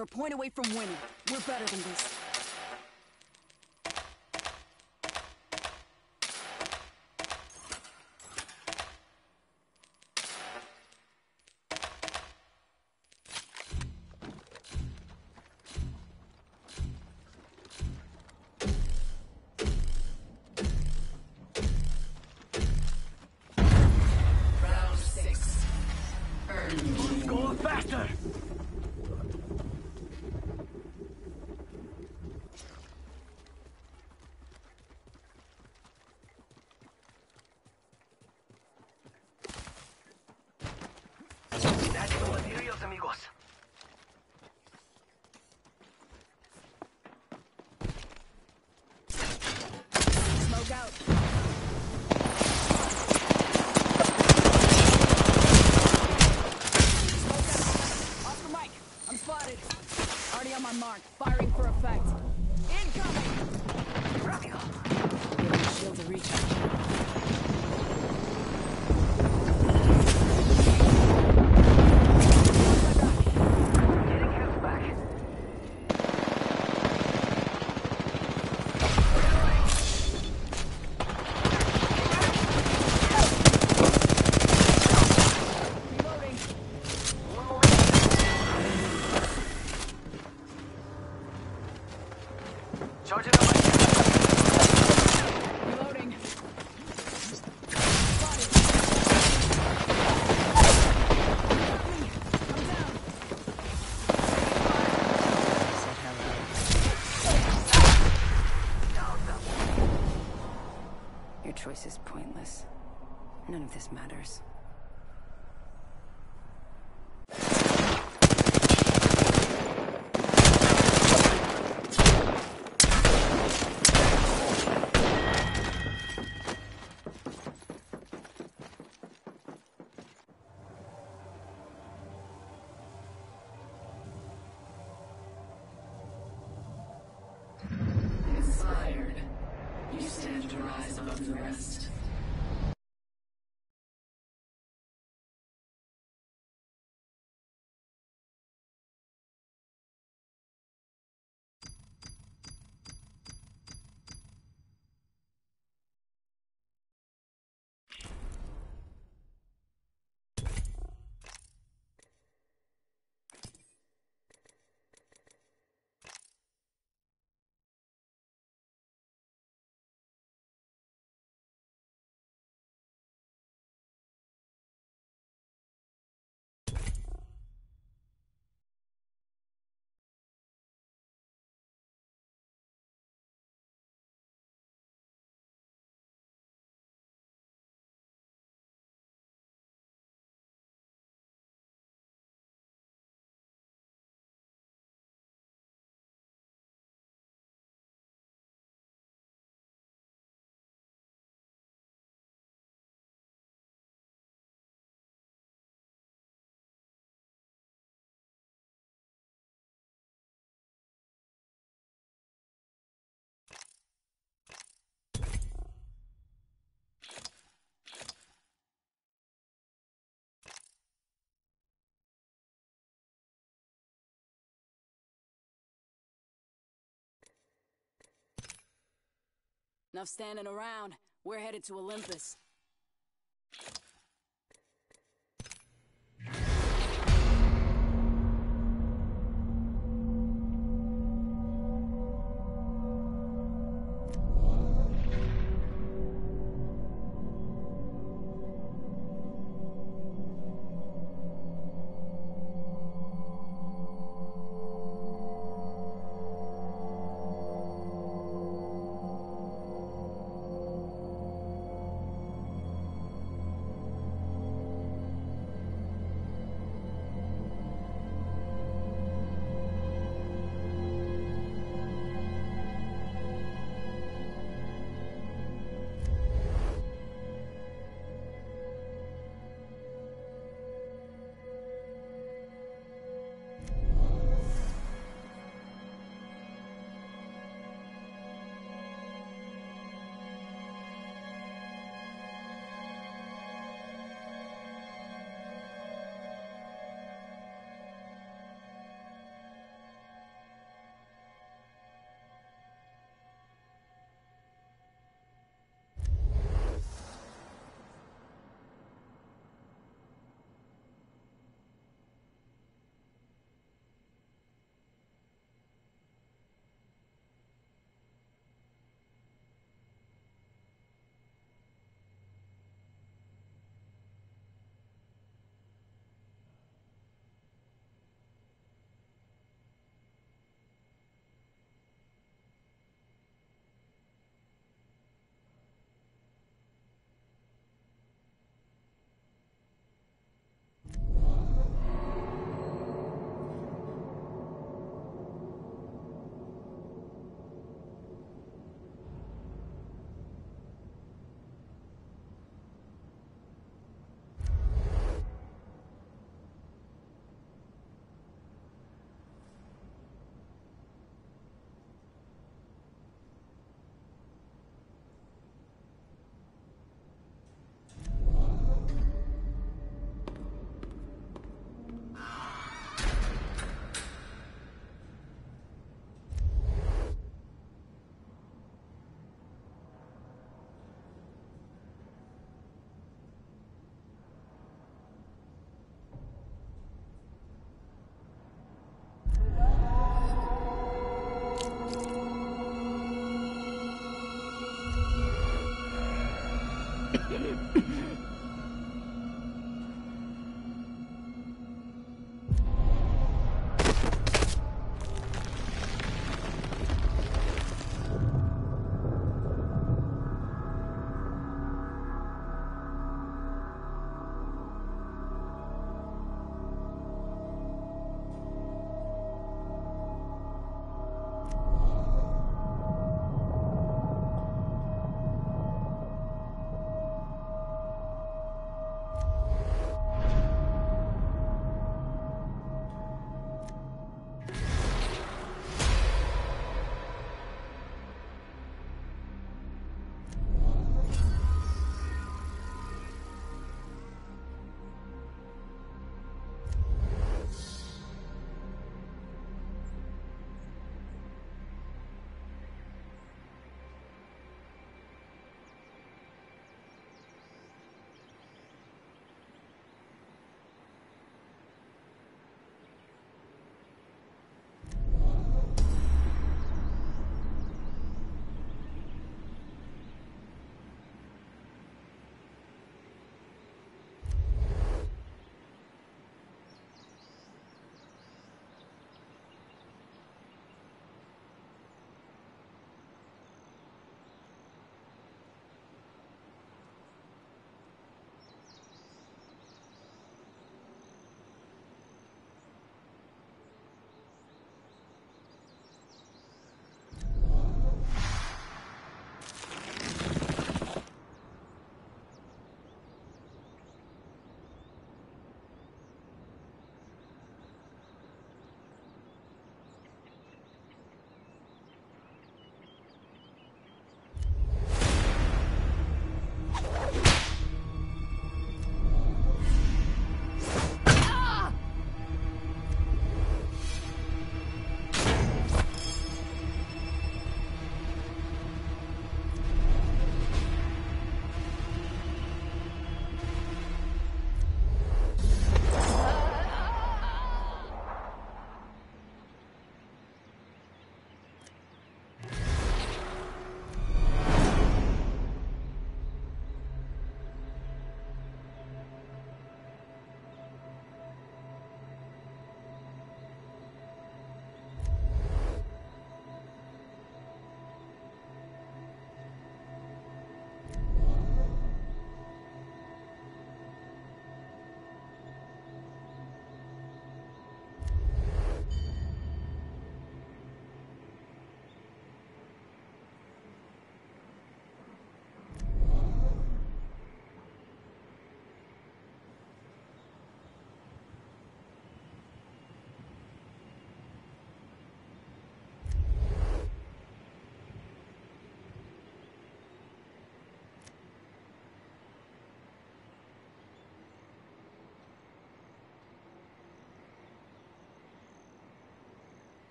They're a point away from winning. We're better than this. Round 6. Go faster! That's the materials, amigos. Smoke out. Oscar Mike, I'm spotted. Already on my mark. Firing for effect. Incoming! Rápido! Giving shields a recharge. Getting health back. Reloading. Charging up my Reloading. Spotted. Got me. I'm down. Your choice is pointless. None of this matters. Inspired. You stand to rise above the rest. Enough standing around. We're headed to Olympus.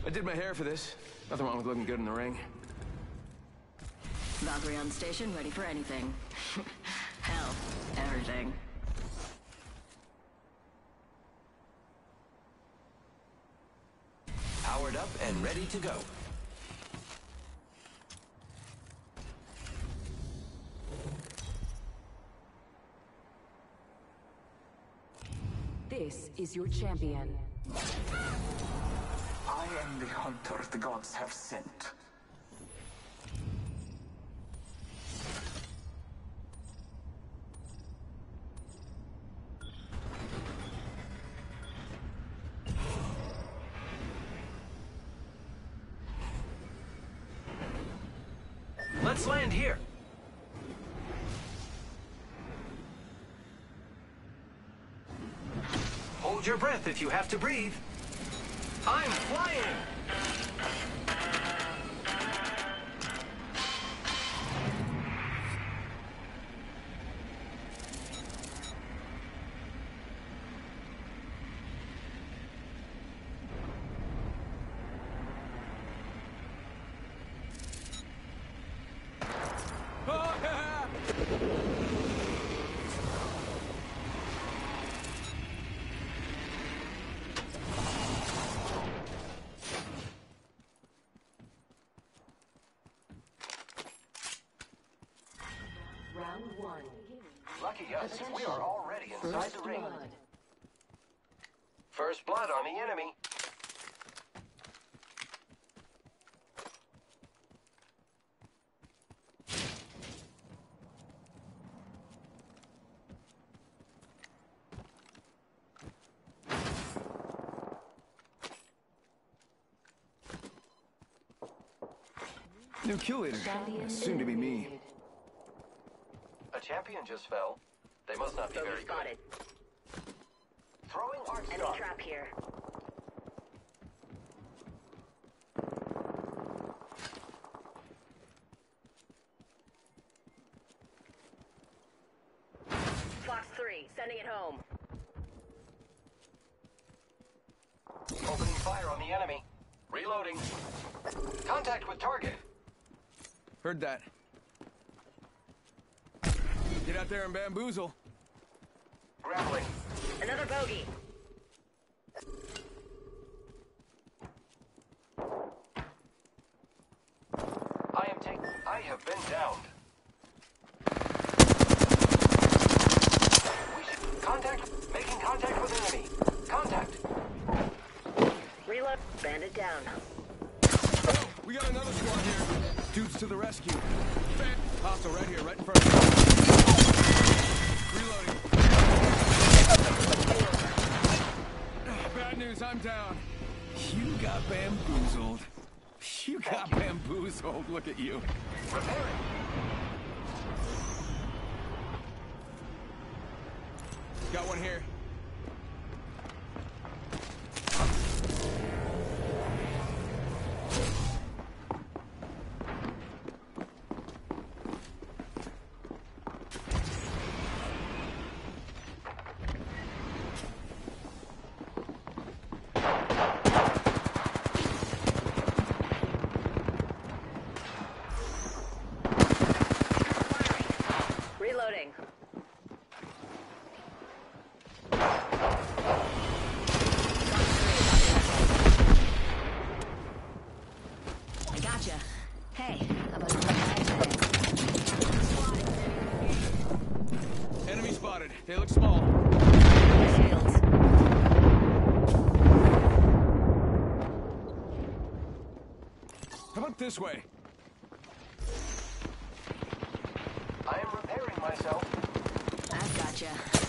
I did my hair for this. Nothing wrong with looking good in the ring. Valkyrie on station, ready for anything. Hell, everything. Powered up and ready to go. This is your champion. I am the hunter the gods have sent. Let's land here. Hold your breath if you have to breathe. I'm flying! Round one. Lucky us, we are already inside First the ring. blood. First blood on the enemy. New kill leader. Champion Soon to be me. eliminated. A champion just fell. They must not be very good. Throwing arc star. Trap here. Fox 3, sending it home. Opening fire on the enemy. Reloading. Contact with target. Heard that. Get out there and bamboozle. Grappling. Another bogey. I have been downed. Making contact with enemy. Contact. Reload. Bandit down. We got another squad here. Dudes to the rescue. Hostile right here, right in front of us. Reloading. Bad news, I'm down. You got bamboozled. You got bamboozled. Look at you. Repairing. Got one here. Reloading. I gotcha. Hey, how about you? Enemy spotted. They look small. Shields. How about this way? I am repairing myself. I've gotcha.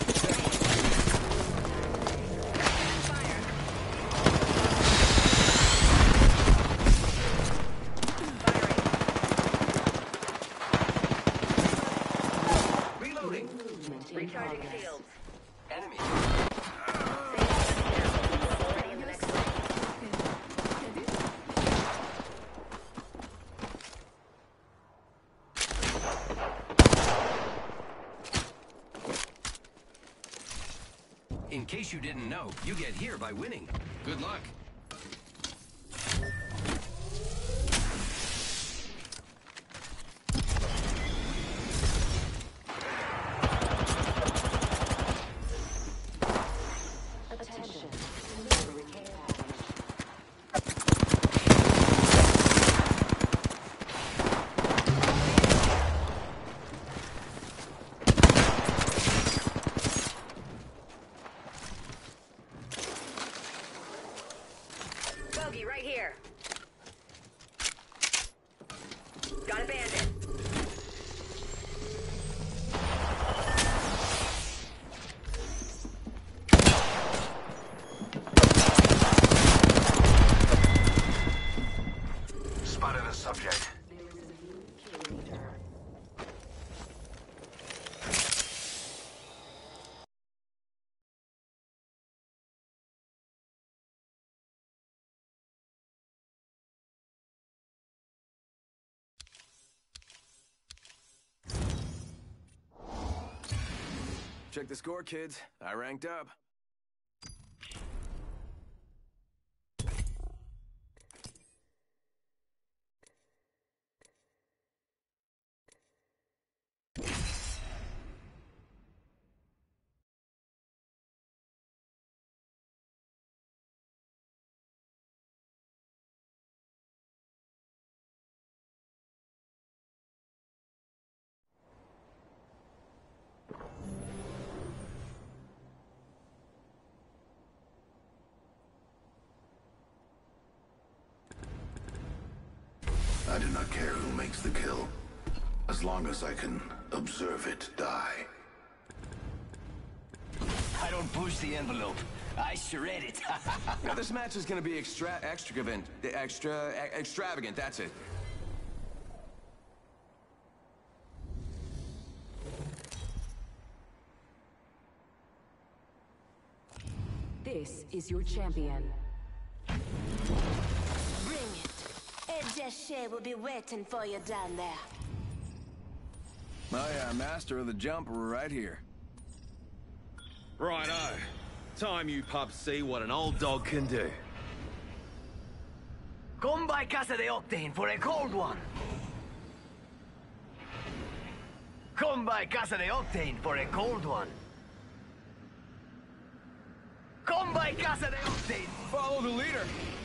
Reloading. Movement in Recharging progress. shields. Enemy. Already in the next ring. In case you didn't know, you get here by winning. Good luck. Attention. Delivery care package. Bogey right here. Got a bandit. Spotted a subject. There is a new kill leader. Check the score, kids. I ranked up. I do not care who makes the kill, as long as I can observe it die. I don't push the envelope. I shred it. Now, this match is gonna be extravagant. That's it. This is your champion. Bring it. Ed Shea will be waiting for you down there. Oh yeah, master of the jump right here. Righto. Time you pups see what an old dog can do. Come by Casa de Octane for a cold one. Come by Casa de Octane for a cold one. Come by Casa de Octane. Follow the leader.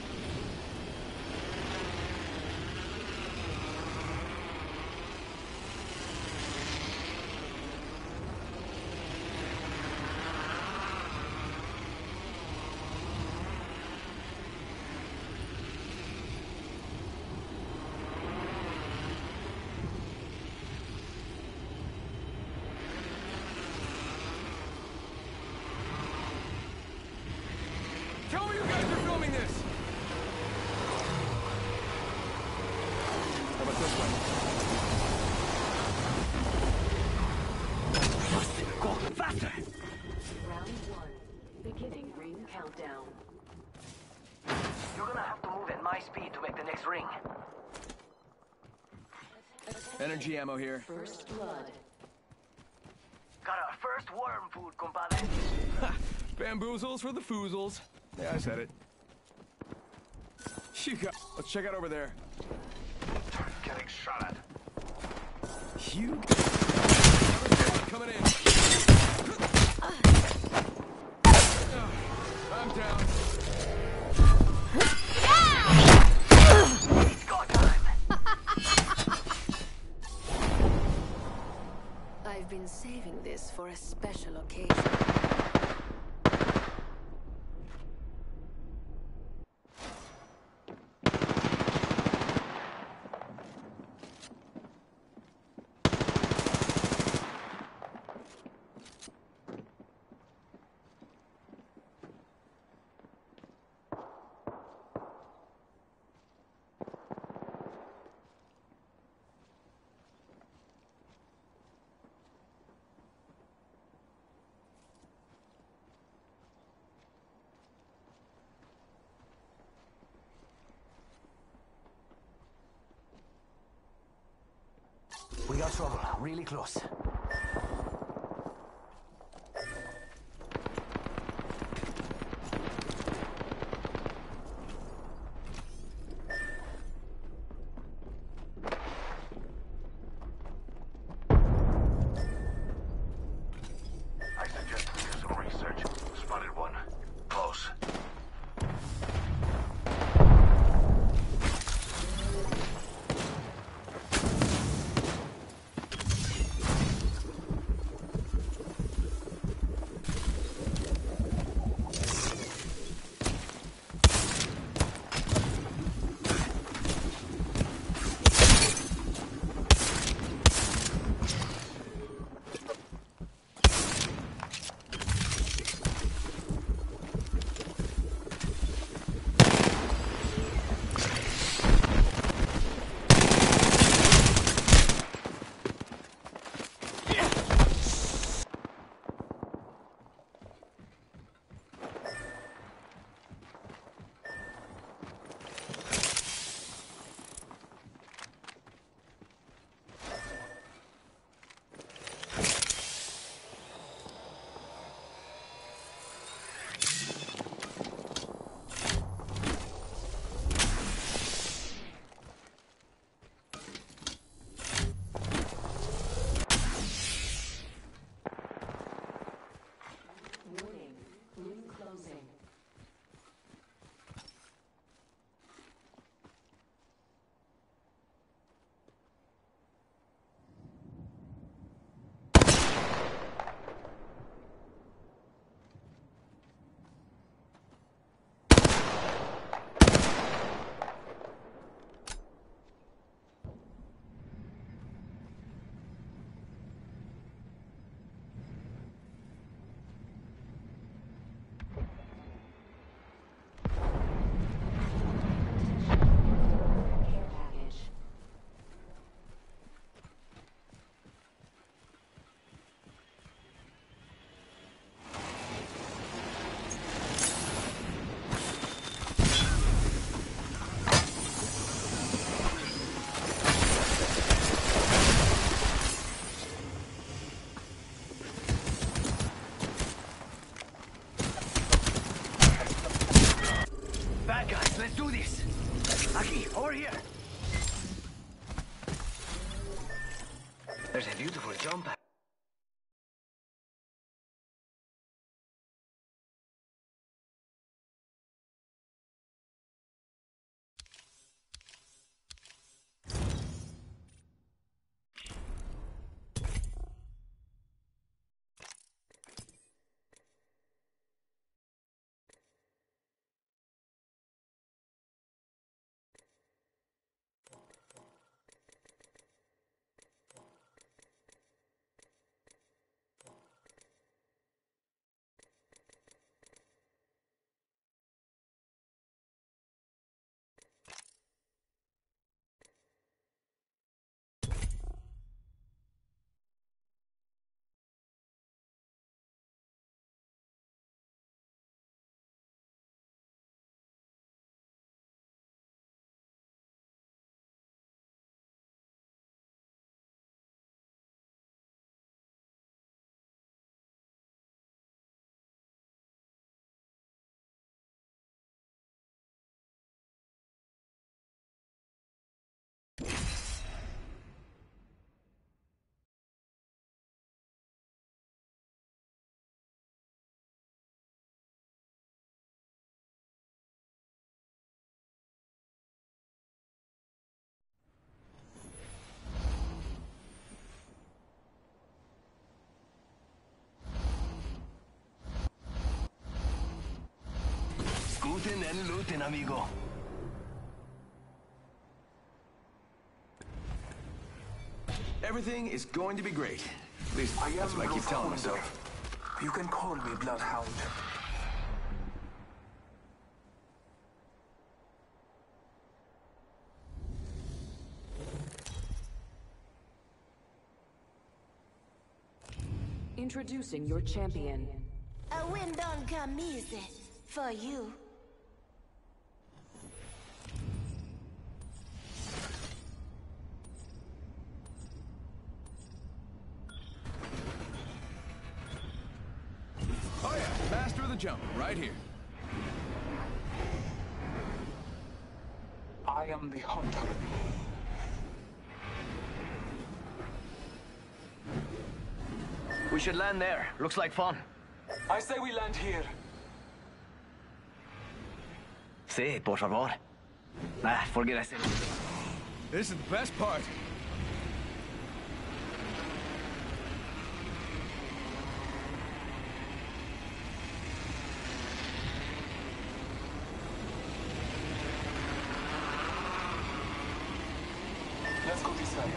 Tell me you guys are filming this! How about this one? Go faster! Round 1. Beginning ring countdown. You're gonna have to move at my speed to make the next ring. Energy ammo here. First blood. Got our first worm food, compadre. Bamboozles for the foozles. Yeah, I said it. Let's check out over there. Getting shot at. You coming in. I'm down. It's go time! I've been saving this for a special occasion. We got trouble, really close. I suggest we do some research. Spotted one. bad guys. Let's do this. Aki, over here. There's a beautiful jump pad. Scooting and looting, amigo. Everything is going to be great. At least that's what I keep telling myself. You can call me Bloodhound. Introducing your champion. A win don't come easy for you. Oh yeah, master of the jump, right here. I am the hunter. We should land there. Looks like fun. I say we land here. Sí, por favor. Nah, forget I said it. This is the best part. Let's go this side.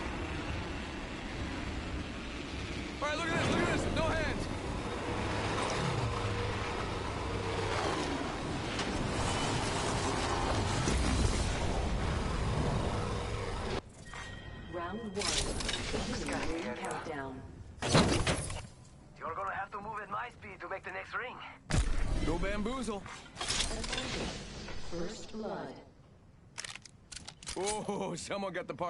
All right, look at this, no hands. Round one. Beginning countdown. You're gonna have to move at my speed to make the next ring. Go bamboozle. First blood. Oh, someone got the part.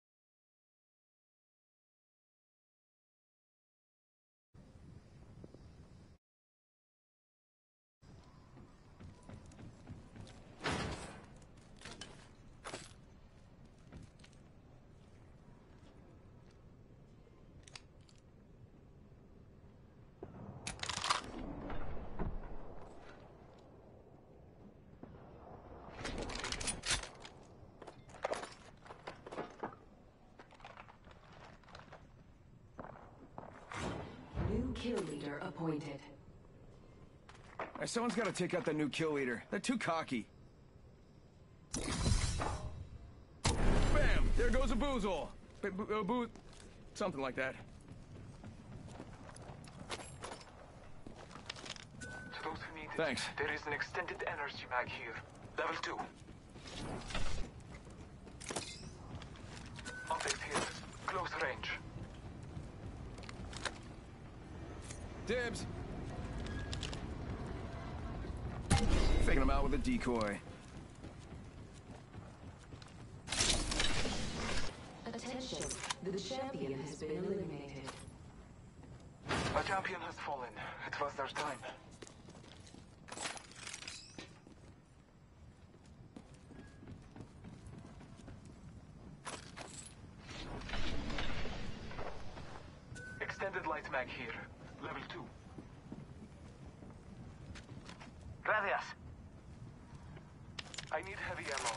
Kill leader appointed. Hey, someone's got to take out that new kill leader. They're too cocky. Bam! There goes a boozle. Something like that. To those who need it, Thanks. there is an extended energy mag here. Level 2. Update here. Close range. Dibs. Faking him out with a decoy. Attention, the champion has been eliminated. A champion has fallen. It was their time. light mag here. Level 2. Gracias. I need heavy ammo.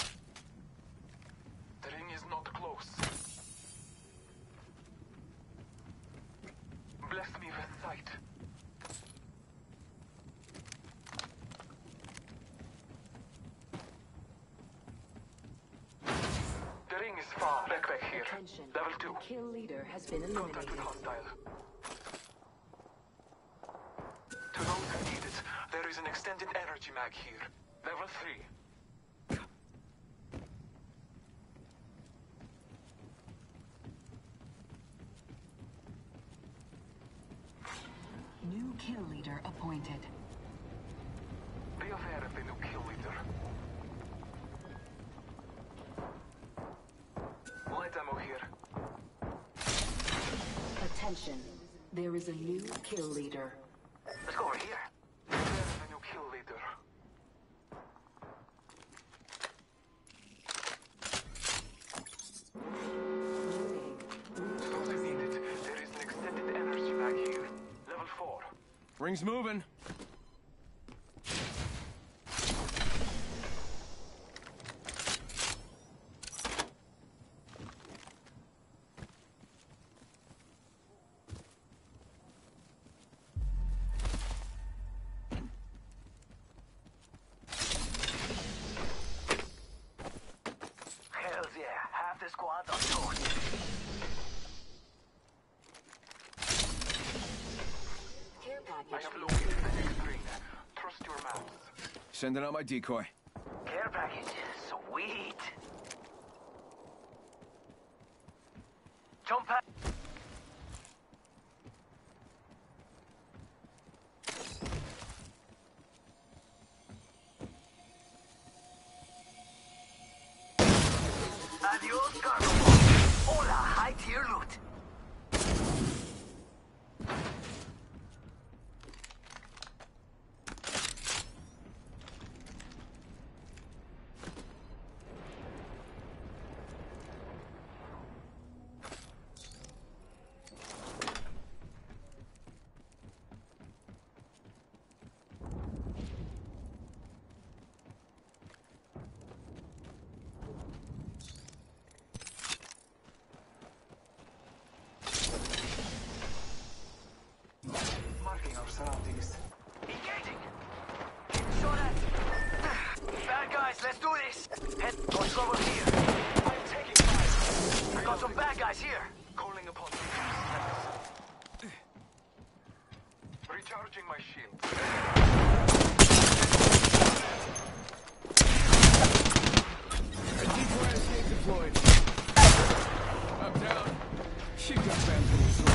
The ring is not close. Bless me with sight. The ring is far. Backpack here. Attention. Level 2. The kill leader has been Contact with eliminated. hostile. To those who need it, there is an extended energy mag here. Level 3. New kill leader appointed. Be aware of the new kill leader. Light ammo here. Attention. There is a new kill leader. Let's go over here. There's the new kill leader. To those who need it, there is an extended energy mag here. Level 4. Ring's moving. Hells yeah, half the squad's on toast. Care I package. have located the next ring. Trust your maps. Sending out my decoy. Care package. Sweet. Jump pack. Adios, cargo. Hola, high tier loot. Marking our surroundings. Engaging. Show that. Bad guys, let's do this. Head towards over here. I'm taking fire. I got some bad guys here. Calling upon you. Recharging my shield. Decoy escape deployed. I'm down. She got bamboozled.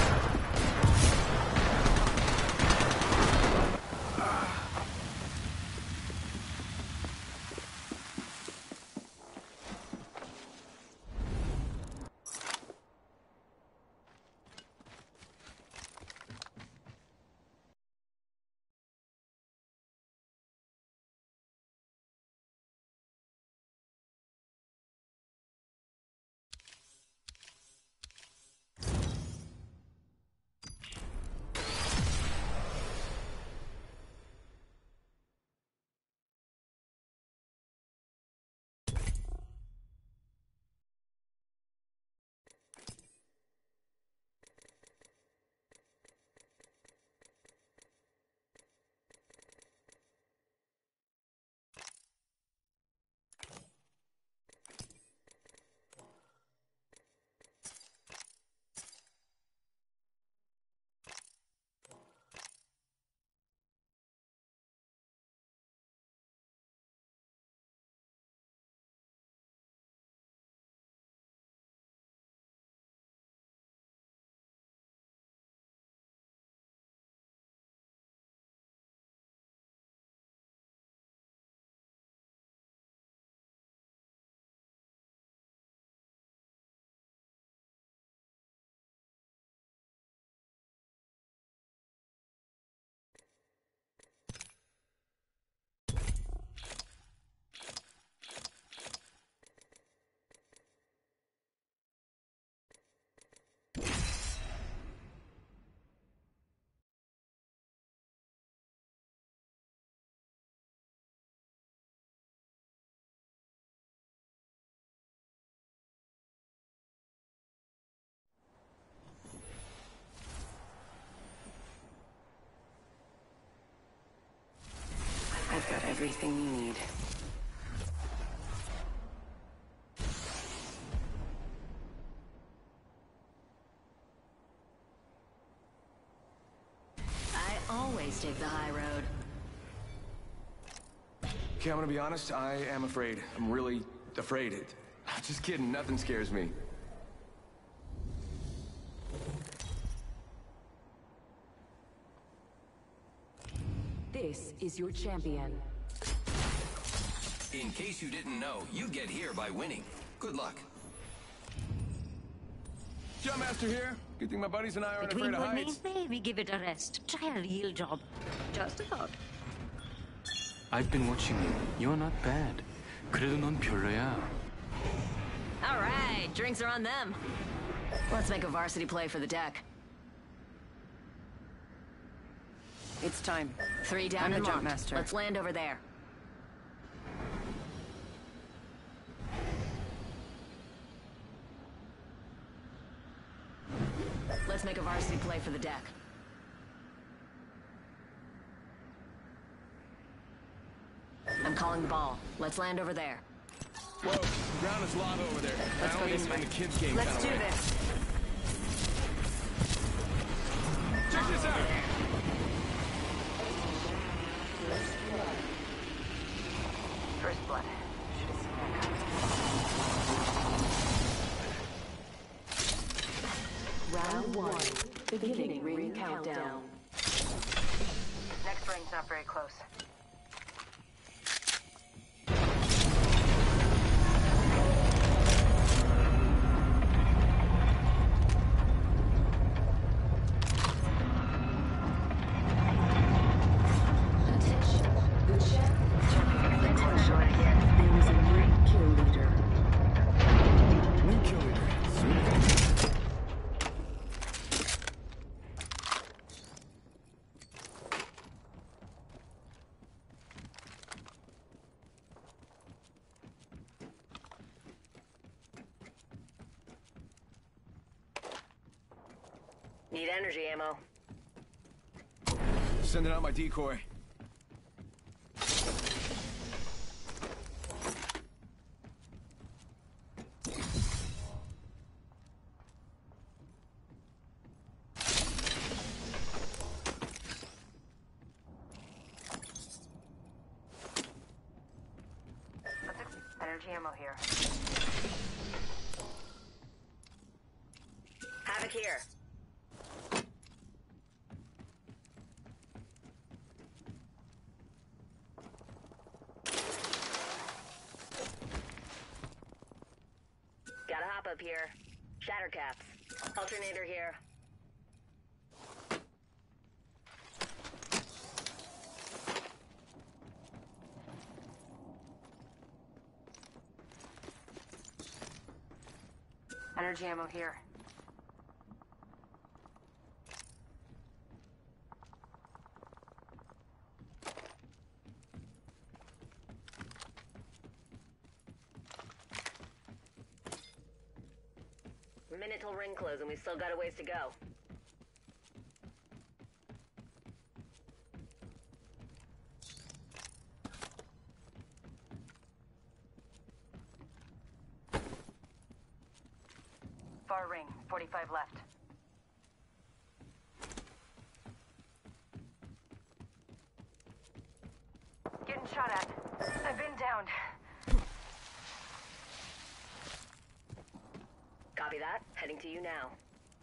Got everything you need. I always take the high road. Okay, I'm gonna be honest, I am afraid. I'm really afraid. Just kidding, nothing scares me. This is your champion. In case you didn't know, you get here by winning. Good luck. Jump Master here. Good thing my buddies and I aren't Between afraid of you and me, heights. maybe give it a rest. Try a real job. Just a thought. I've been watching you. You're not bad. 그래도 넌 별로야. All right, drinks are on them. Let's make a varsity play for the deck. It's time. 3 down I'm and the jump marked. master. Let's land over there. Let's make a varsity play for the deck. I'm calling the ball. Let's land over there. Whoa, the ground is lava over there. Let's go this way. In the kids game Let's kinda do way. this. Check this out. First blood. Should have seen that coming. Round 1. Beginning ring countdown. Next ring's not very close. Attention. The champion. There is a new kill leader. New kill leader. Sweet. Need energy ammo. Sending out my decoy. Energy ammo here. Havoc here. Gotta hop up here. Shatter caps. Alternator here. Energy ammo here. Minute till ring close and we still got a ways to go. Far ring. 45 left. Getting shot at. I've been downed. Copy that. Heading to you now.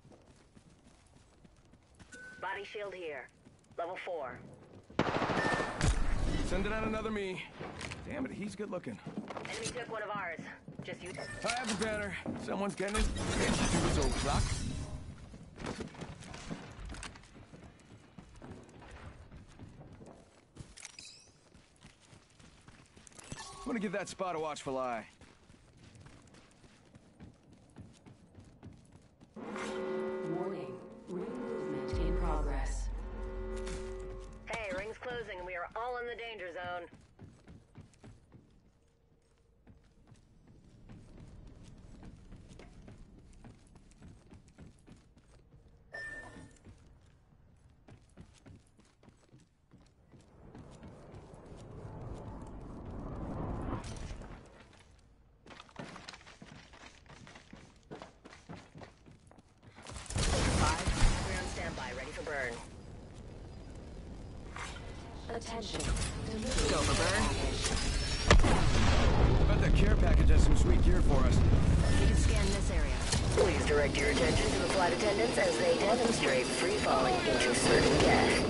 Body shield here. Level 4. Sending out another me. Damn it, he's good looking. Enemy took one of ours. Just use it. I have the banner. Someone's getting his bitch to his old clock. I'm gonna give that spot a watchful eye. Warning. Ring movement in progress. Hey, ring's closing and we are all in the danger zone. Attention. Go for burn. Bet that care package has some sweet gear for us. You can scan this area. Please direct your attention to the flight attendants as they demonstrate free falling into certain gas.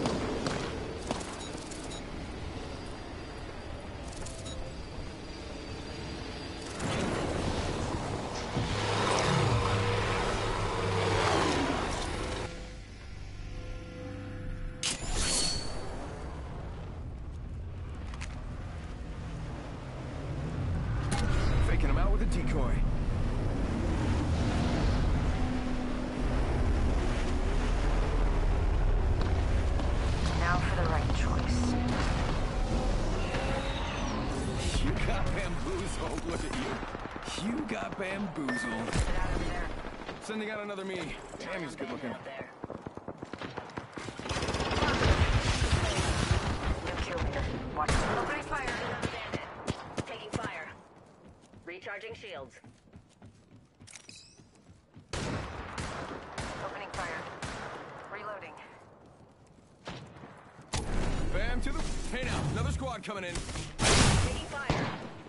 Faking him out with a decoy. Now for the right choice. You got bamboozled. Look at you. You got bamboozled. Get out of there. Sending out another me. Damn, he's good looking. No kill leader. Watch out. Opening fire. Taking fire. Recharging shields. Opening fire. Reloading. Bam to the... Hey now, another squad coming in. Taking fire.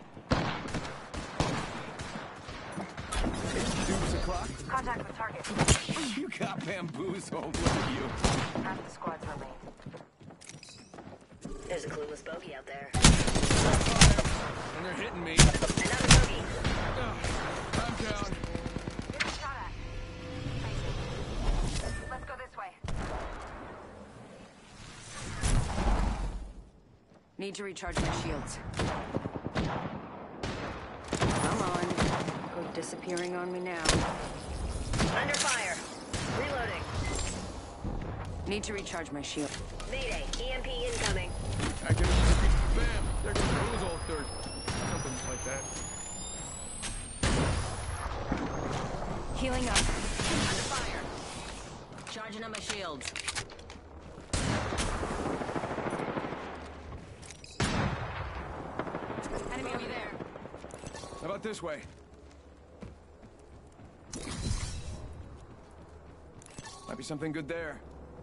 Deuce o'clock. Contact with target. You got bamboozled. Look at you. Half the squads remain. There's a clueless bogey out there. And they're hitting me. Another bogey. I'm down. Getting shot at. Let's go this way. Need to recharge my shields. Come on. Quit disappearing on me now. Under fire. Reloading. Need to recharge my shield. Mayday. EMP incoming. I can... Bam! There goes bamboozled. Or something like that. Healing up. Under fire. Charging up my shields. Enemy over there. How about this way? Might be something good there.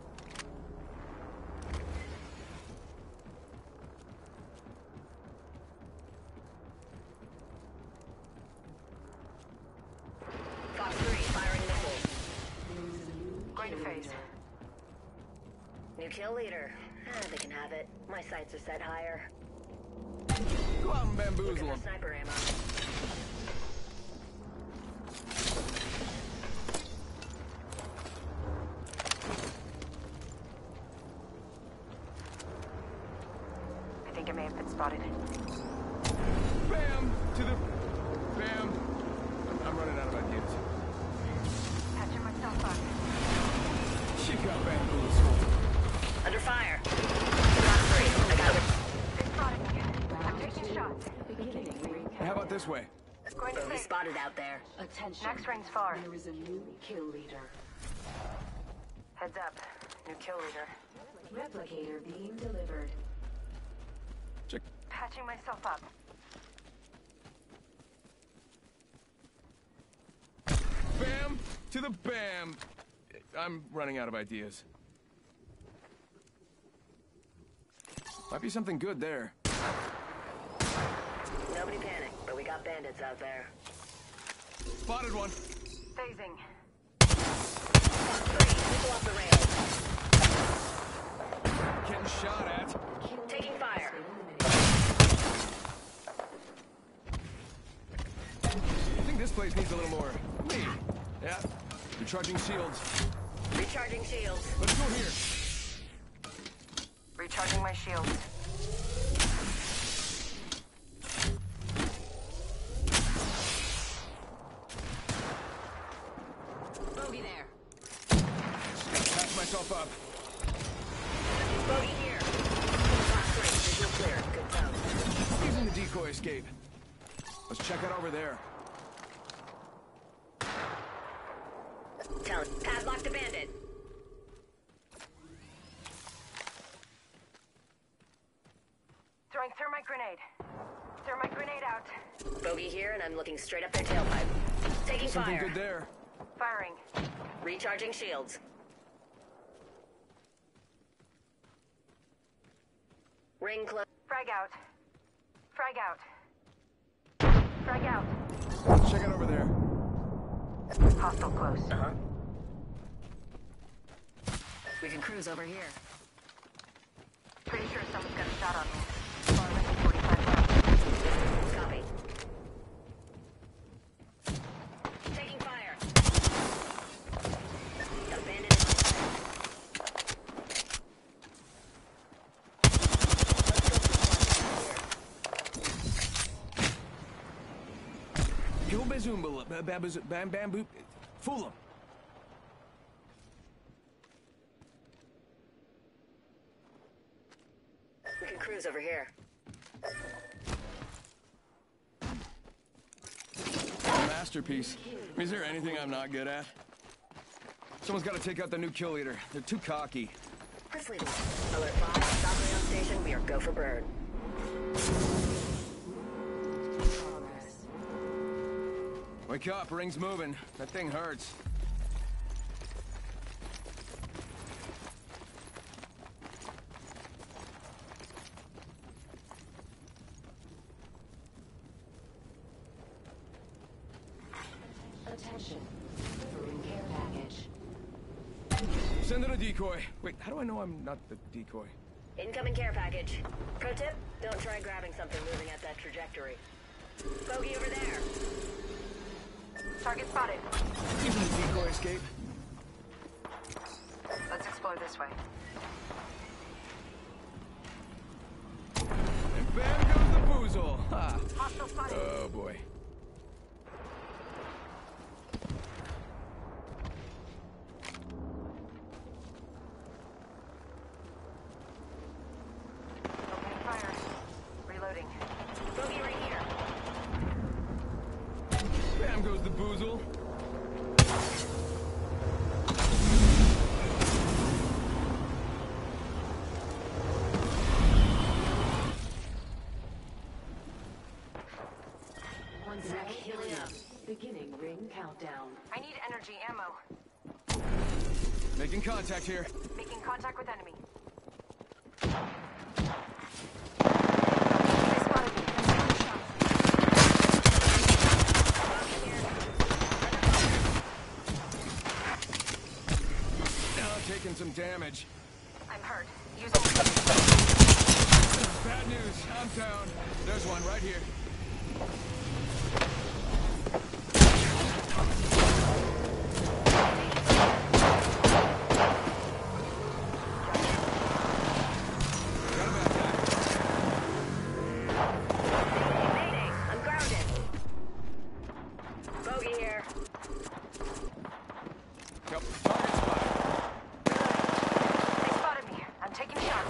Fox 3 firing missiles. Going to phase. New kill leader. They can have it. My sights are set higher. Go out and bamboozle them. Sniper ammo. I think I may have been spotted. Bam! To the... Bam! I'm running out of ideas. Patching myself up. She got bamboozled. Under fire. Fox 3. I got it. They spotted me. I'm taking shots. How about this way? Going to Bogey phase. spotted out there. Attention. Next ring's far. There is a new kill leader. Heads up. New kill leader. Replicator being delivered. Check. Patching myself up. Bam! To the bam! I'm running out of ideas. Might be something good there. Nobody panic, but we got bandits out there. Spotted one. Phasing. Fox 3. People off the rails. Getting shot at. Taking fire. I think this place needs a little more me. Yeah. Recharging shields. Recharging shields. Let's go here. Recharging my shields. Bogey there. Patch myself up. Bogey here. Fox 3. Visual clear. Good zone. Using the decoy escape. Let's check it over there. Talent. Padlock to bandit. Throwing thermite grenade. Thermite grenade out. Bogey here, and I'm looking straight up their tailpipe. Taking Something fire. good there. Firing. Recharging shields. Ring close. Frag out. Frag out. Frag out. Check it over there. Hostile close. Uh-huh. We can cruise over here. Pretty sure someone's got a shot on me. Far left, 45 left. Copy. Taking fire. Got a bandit in my sight. Kill Bazoomba, bamboo. Fool him. We can cruise over here. Masterpiece. Is there anything I'm not good at? Someone's got to take out the new kill leader. They're too cocky. Chris leading. Alert 5, Valkyrie on station. We are go for burn. Wake up, ring's moving. That thing hurts. Attention. Delivering care package. Send in a decoy. Wait, how do I know I'm not the decoy? Incoming care package. Pro tip, don't try grabbing something moving at that trajectory. Bogey over there. Target spotted. Using the decoy escape. Let's explore this way. And bam goes the boozle. Ha! Hostile spotted. Oh boy. Opening fire. Reloading. Bogey right here. Bam goes the boozle. One sec, healing up. Beginning ring countdown. I need energy ammo. Making contact here. Making contact with enemy. Now taking some damage. I'm hurt. Using. Bad news. I'm down. There's one right here. Got a bad guy. Mayday, I'm grounded. Bogey here. Yep, target spotted. They spotted me. I'm taking shots.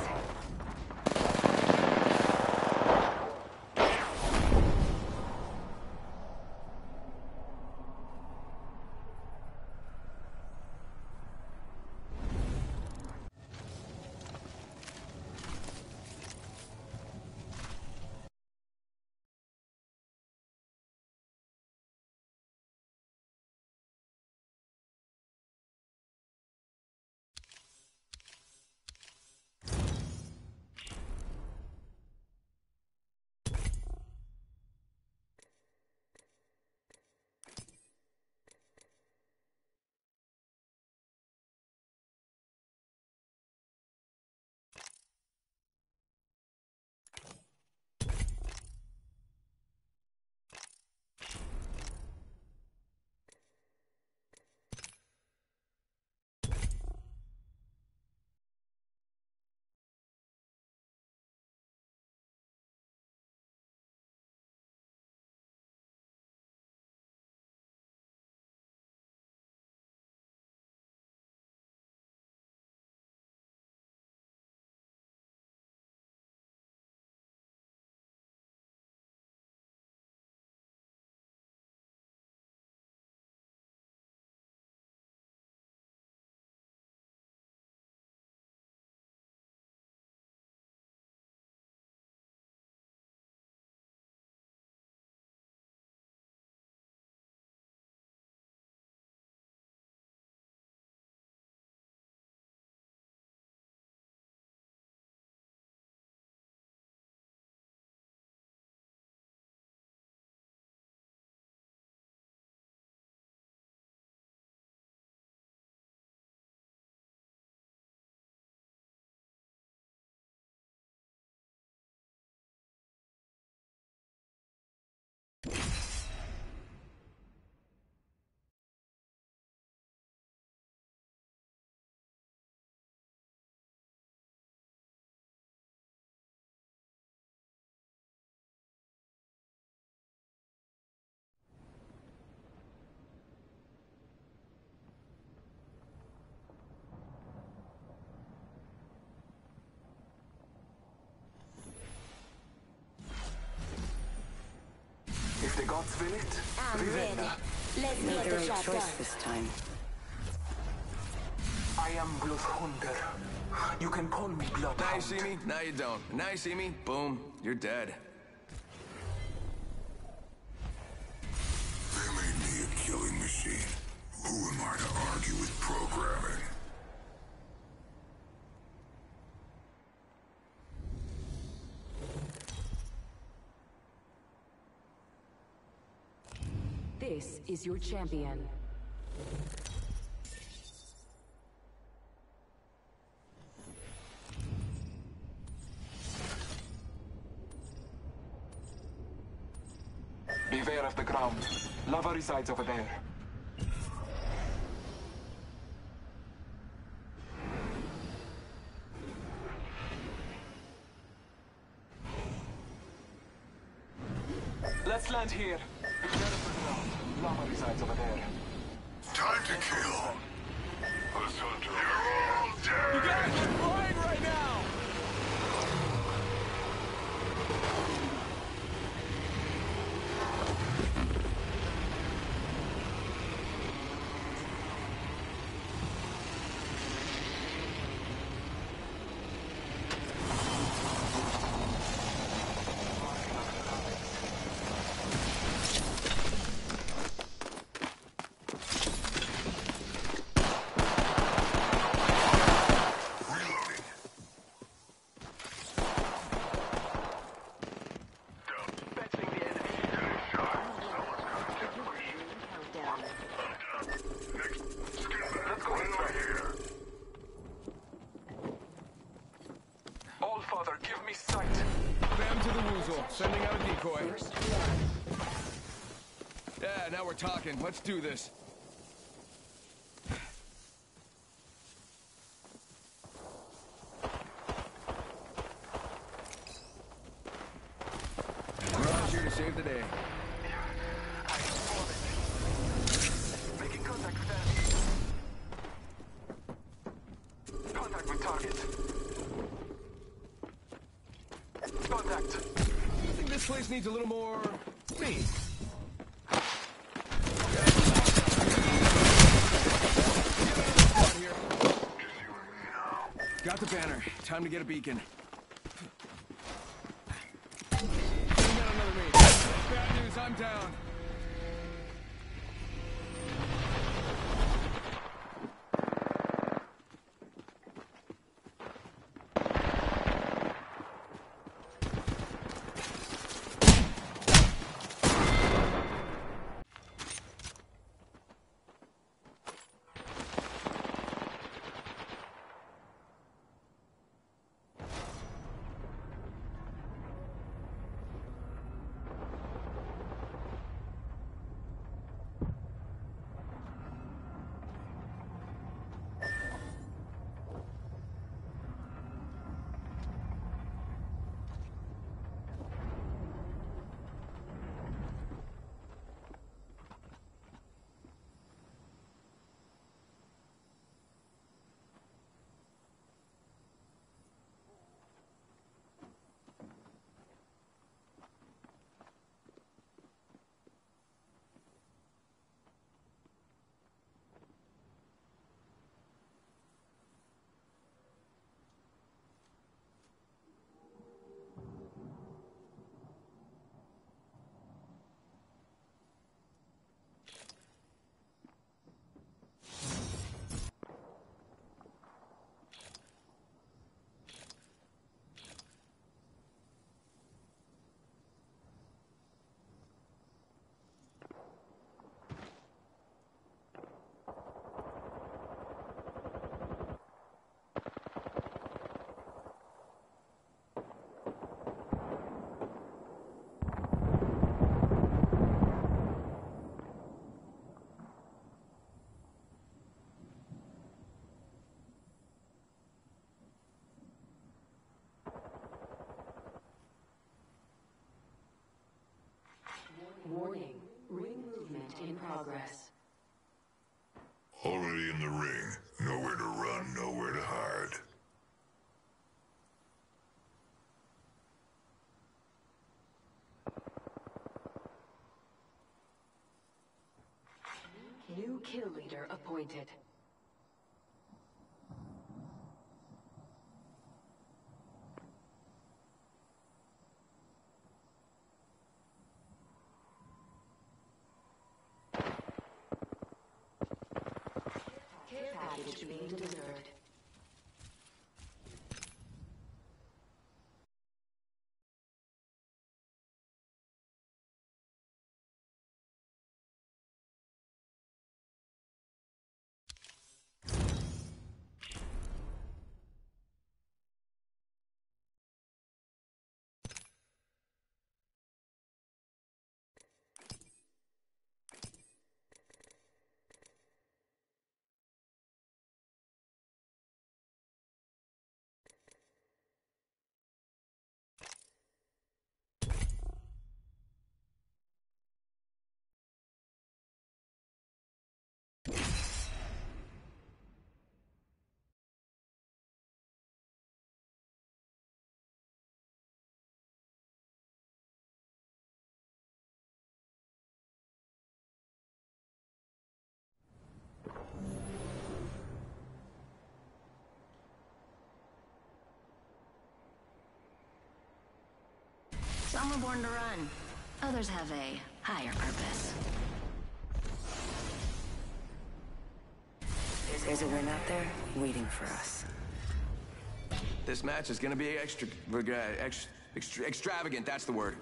If the gods will it, I'm we ready. will. Let's Made get the the right job choice done. this time. I am Bloodhunter. You can call me Bloodhound. Now you see me, now you don't. Now you see me, boom, you're dead. They made me a killing machine. Who am I to argue with programming? This is your champion. Beware of the ground. Lava resides over there. Let's land here. Beware of the ground. Lava resides over there. Time to kill. You're all dead. You guys are flying right now! Allfather, give me sight. Bam to the woozle, sending out a decoy. Yeah, now we're talking. Let's do this. We're here to save the day. Making contact with enemy. Contact with target. Contact. I think this place needs a little more me. Got the banner. Time to get a beacon. We got another me. Bad news, I'm down. New kill leader appointed. Care package being delivered. Some were born to run. Others have a higher purpose. There's a win out there waiting for us. This match is gonna be extravagant, that's the word.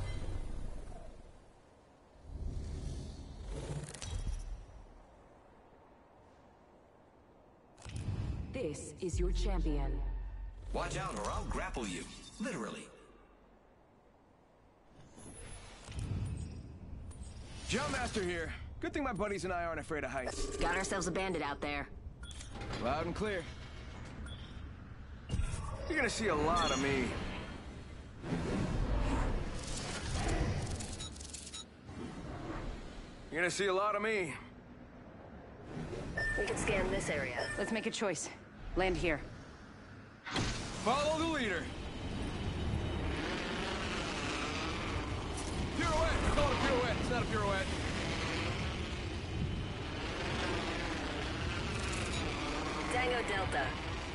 This is your champion. Watch out or I'll grapple you. Literally. Jumpmaster here. Good thing my buddies and I aren't afraid of heights. Got ourselves a bandit out there. Loud and clear. You're gonna see a lot of me. You're gonna see a lot of me. We can scan this area. Let's make a choice. Land here. Follow the leader. Pirouette! It's not a pirouette. It's not a pirouette. Tango Delta.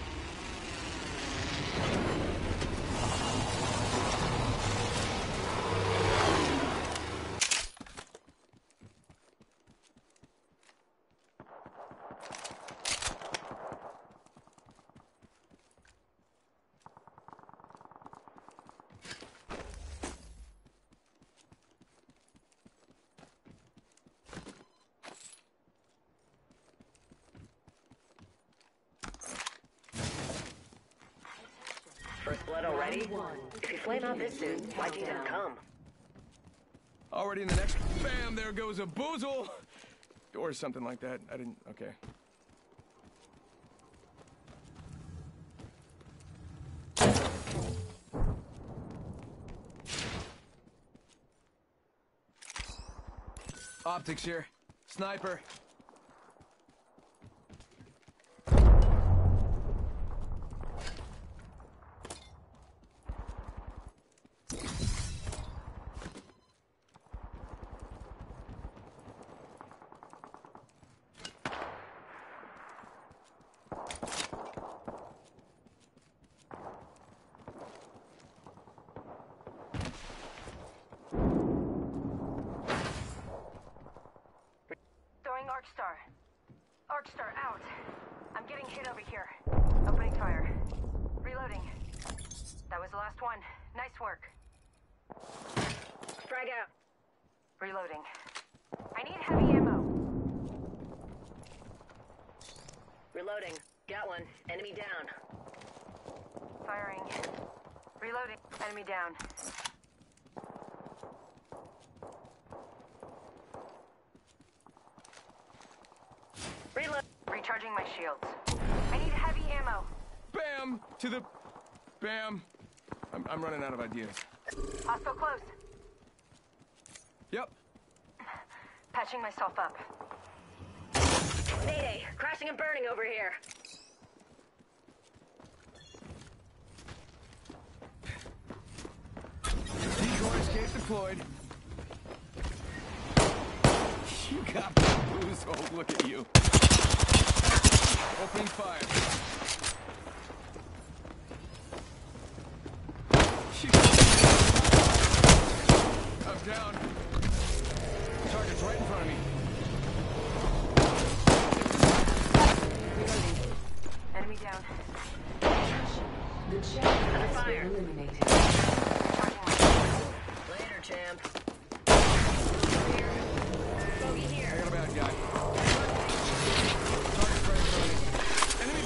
First blood already? If you flame out this soon, why'd you even come? Already in the next... Bam! There goes a boozle! Or something like that. I didn't... Okay. Optics here. Sniper. Arcstar out. I'm getting hit over here. Opening fire. Reloading. That was the last one. Nice work. Frag out. Reloading. I need heavy ammo. Reloading. Got one. Enemy down. Firing. Reloading. Enemy down. Reload. Recharging my shields. I need heavy ammo. Bam! To the... Bam! I'm running out of ideas. Hostile close. Yep. Patching myself up. Mayday! Crashing and burning over here. Decoy escape deployed. You got bamboozled. Look at you. Opening fire. I'm down. Target's right in front of me. Enemy down. The champ has been eliminated. Later, champ. Bogey here. I got a bad guy. Target's right in front of me. Enemy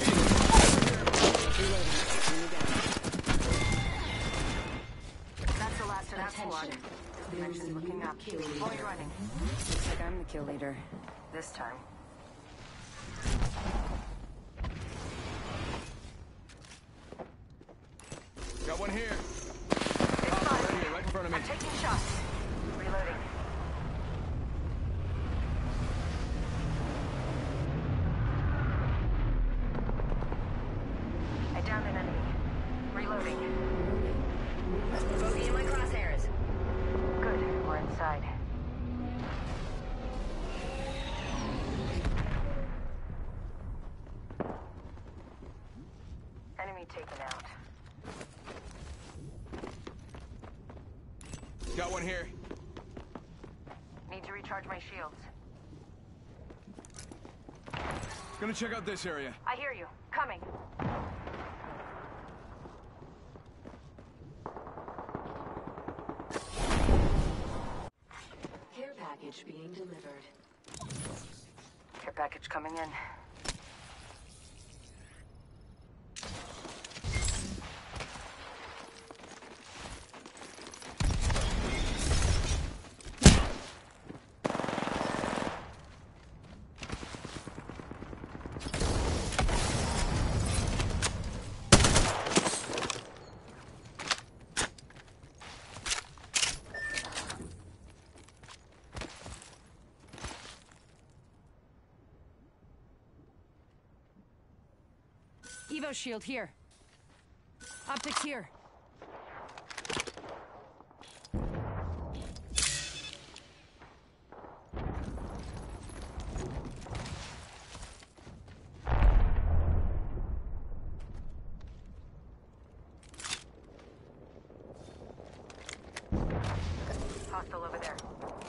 beat. That's the last of that squad. I'm just looking up. While you're running. Looks like I'm the kill leader. This time. Got one here. It's fine. Right here, right in front of me. I'm taking shots. Reloading. I downed an enemy. Reloading. Bogey in my crosshairs. Good. We're inside. Enemy taken out. Got one here. Need to recharge my shields. Gonna check out this area. I hear you. Coming. Care package being delivered. Care package coming in. Evo shield here. Optics here. Hostile over there.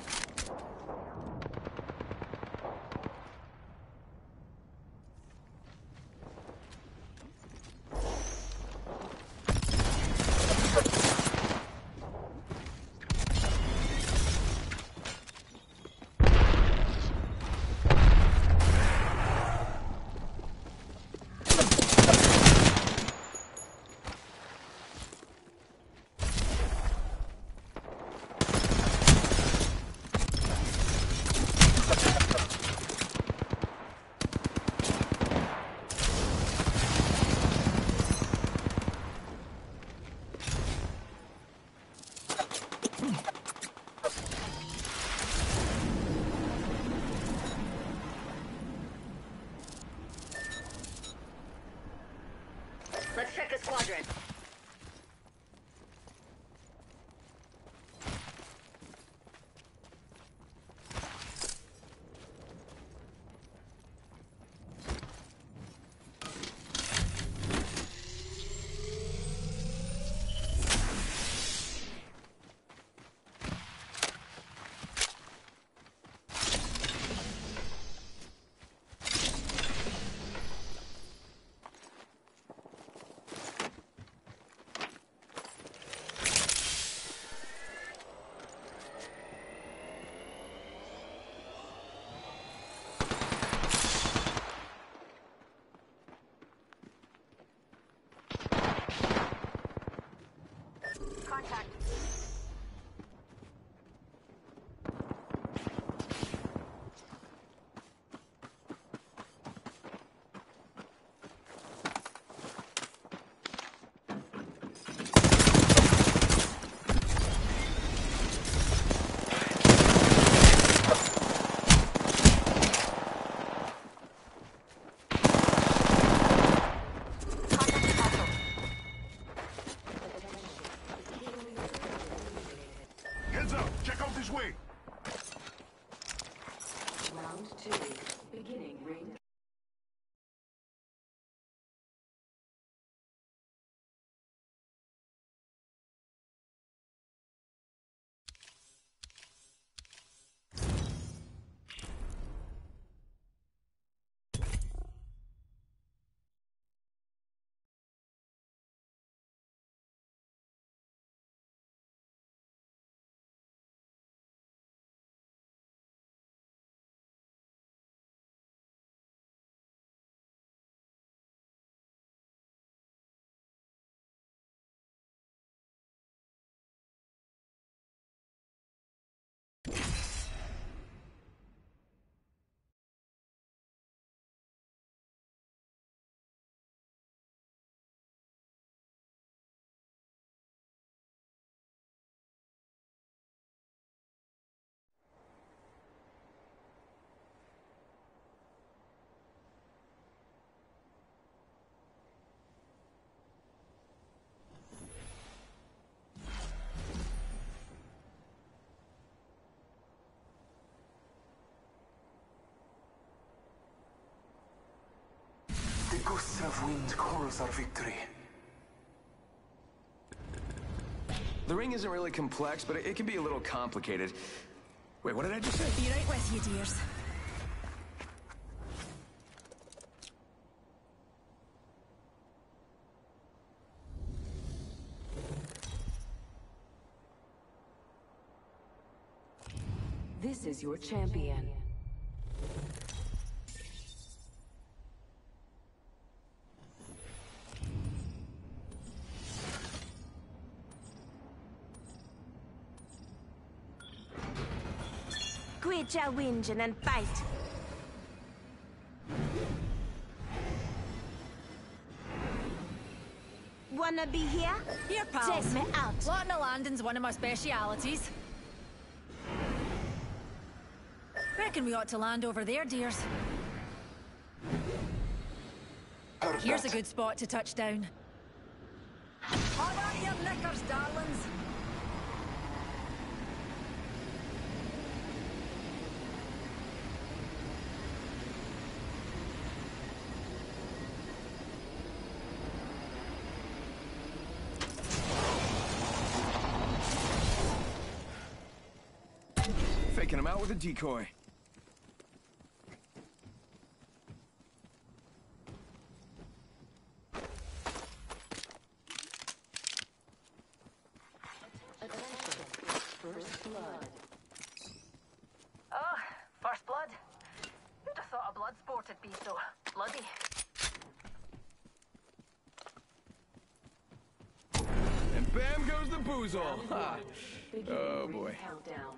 Let's check this quadrant. Contact. Heads up! Check out this way! Round 2. Beginning ring. The gusts of wind chorus our victory. The ring isn't really complex, but it can be a little complicated. Wait, what did I just say? Be right with you, dears. This is your champion. Quit your whinging and fight. Wanna be here? Here, pals. Take me out. Lotting a landing's one of my specialities. Reckon we ought to land over there, dears. Here's a good spot to touch down. How about your knickers, darlings? Faking him out with a decoy. First blood. Oh, first blood? Who'd have thought a blood sport would be so bloody? And bam goes the boozle. Ha. Oh boy. Countdown.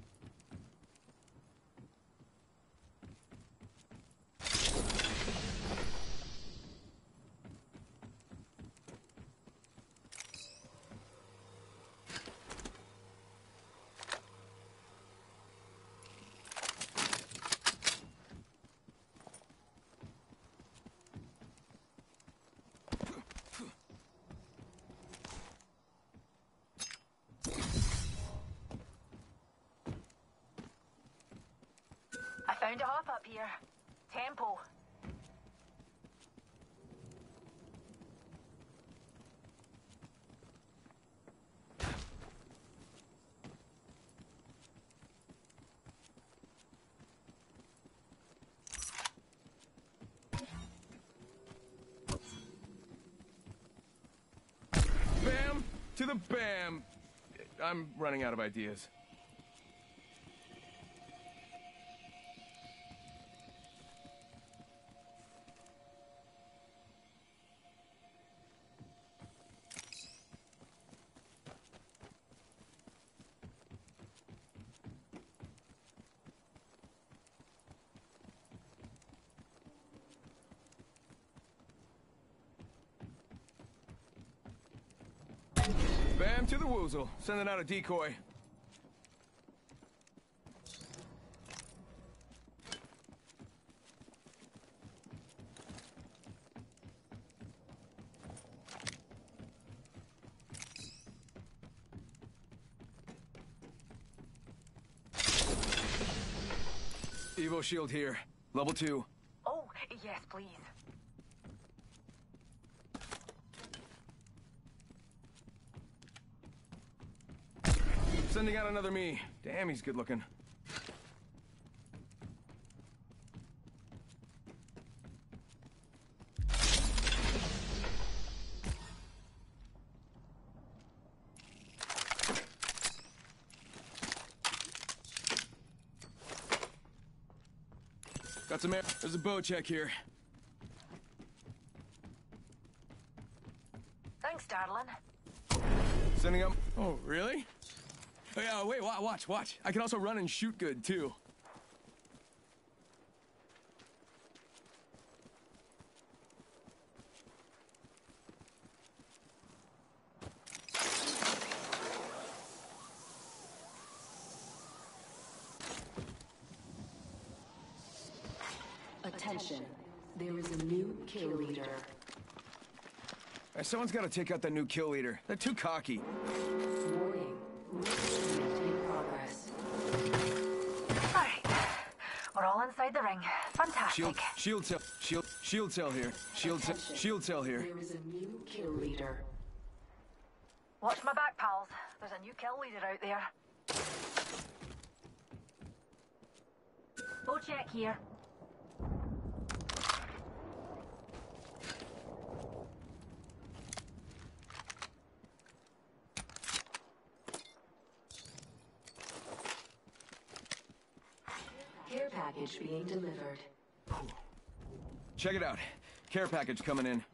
I found a hop up here. Tempo. Bam to the bam. I'm running out of ideas. Bam to the woozle. Sending out a decoy. Evo shield here. Level 2. Oh, yes, please. Sending out another me. Damn, he's good looking. Got some air. There's a bow check here. Thanks, darling. Sending up. Oh, really? Oh, yeah, wait, watch. I can also run and shoot good, too. Attention, there is a new kill leader. Hey, someone's got to take out that new kill leader. They're too cocky. Warning, in progress. Alright, we're all inside the ring. Fantastic. Shield cell here. Shield cell here. There is a new kill leader. Watch my back, pals. There's a new kill leader out there. Go check here. Care package being delivered. Check it out. Care package coming in.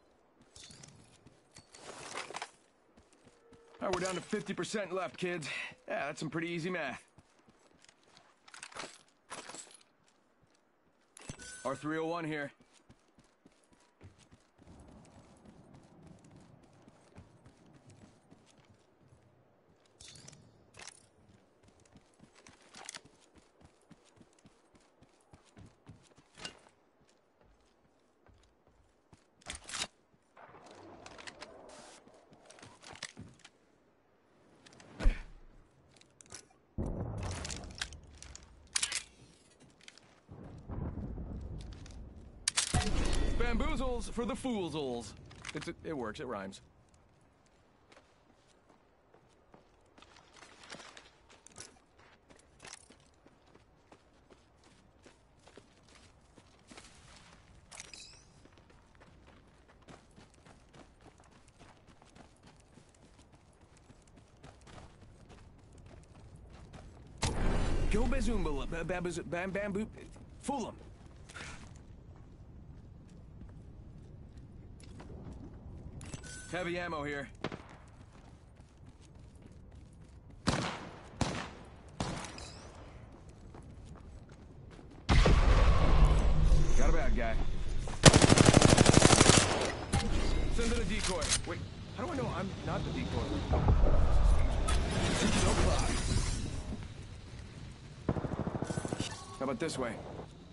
All right, we're down to 50% left, kids. Yeah, that's some pretty easy math. R301 here. Bamboozles for the foolsals. It works, it rhymes. Go Bazoomba, bamboo, fool him. Heavy ammo here. Got a bad guy. Send in a decoy. Wait, how do I know I'm not the decoy? No clock. How about this way?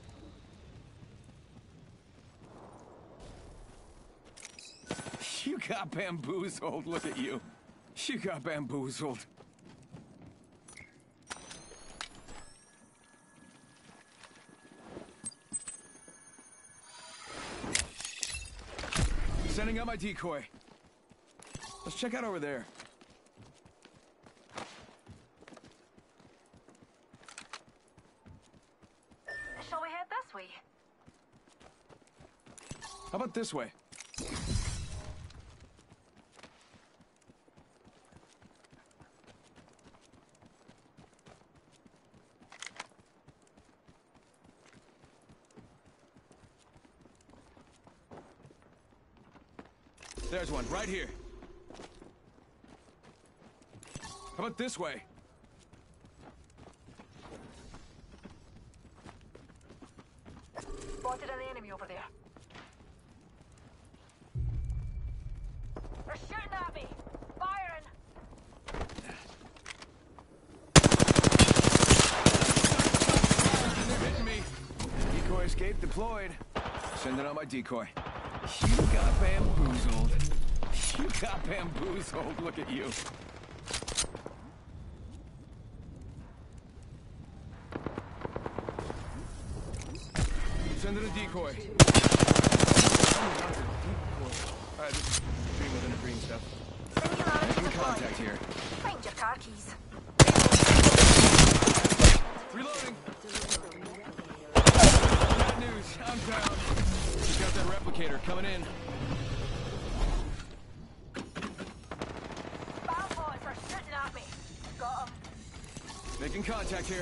You got bamboozled. Look at you. You got bamboozled. Sending out my decoy. Let's check out over there. Shall we head this way? How about this way? There's one, right here. How about this way? Spotted an enemy over there. They're shooting at me! Firing! They're hitting me. Decoy escape deployed. Sending out my decoy. You got bamboozled. You got bamboozled. Look at you. Send in a decoy. Alright, this is green within the green stuff. Making contact here. Find your car keys. Reloading. Bad news. I'm down. Just got that replicator coming in. Balboys are shooting at me. Got 'em. Making contact here.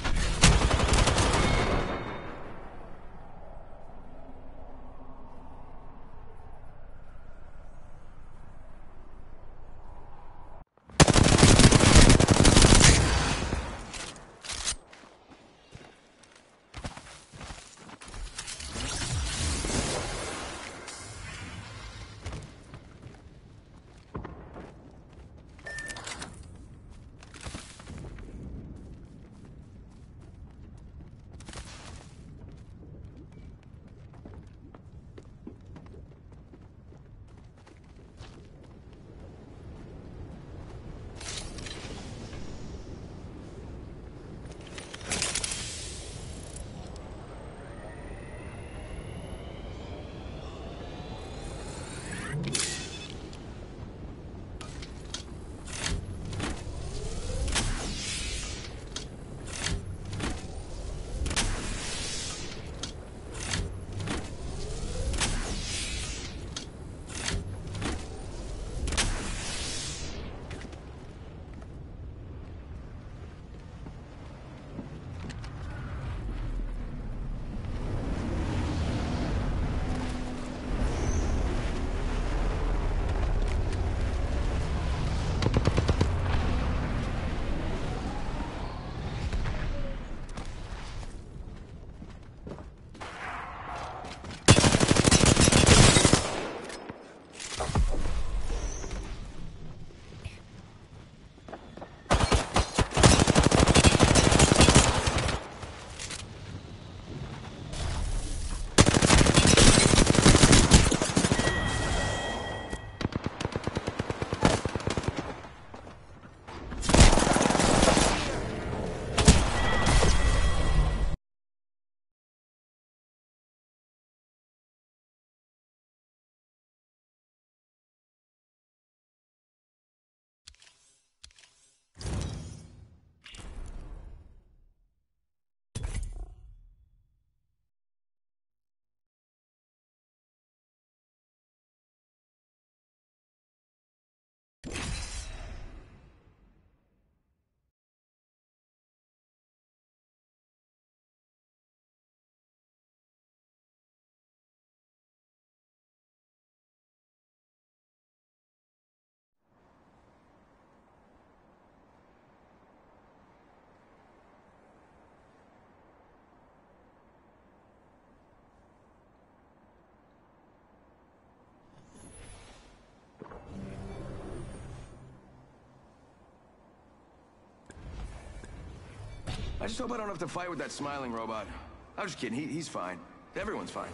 I just hope I don't have to fight with that smiling robot. I'm just kidding. He's fine. Everyone's fine.